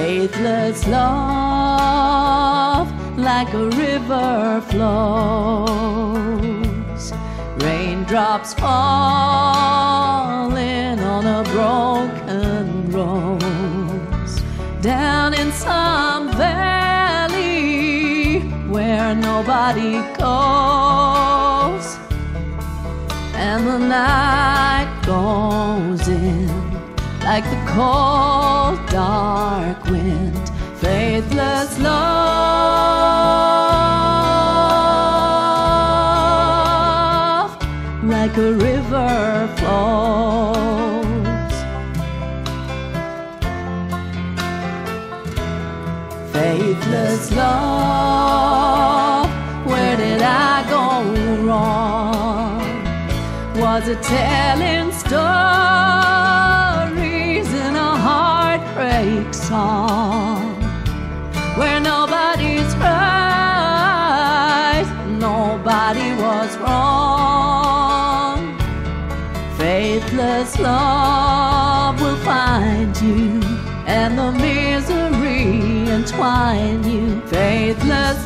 Faithless love, like a river flows. Raindrops falling on a broken rose. Down in some valley where nobody goes. And the night goes in like the cold, dark wind. Faithless love, like a river flows. Faithless love, where did I go wrong? Was it telling stories in a heartbreak song, where nobody's right, nobody was wrong? Faithless love will find you, and the misery entwine you. Faithless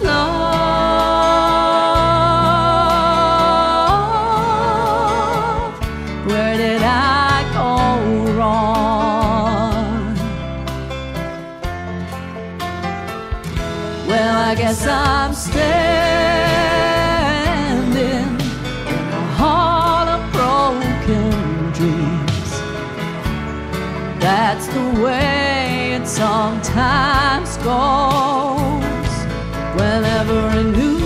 love, where did I go wrong? Well, I guess I'm standing in a hall of broken dreams. That's the way it sometimes goes. Whenever a new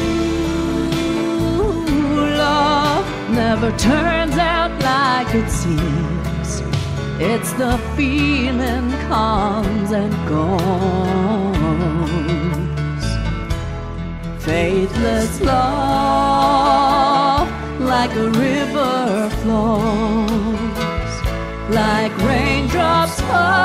love never turns out like it seems, it's the feeling comes and goes. Faithless love, like a river flows, like raindrops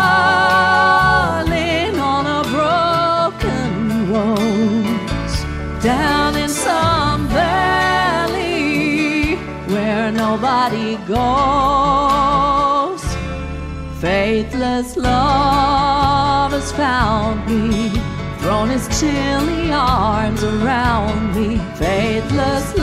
falling on a broken rose. Down in some valley where nobody goes. Faithless love has found me, thrown his chilly arms around me. Faithless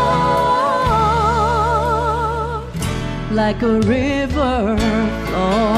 love, like a river flows.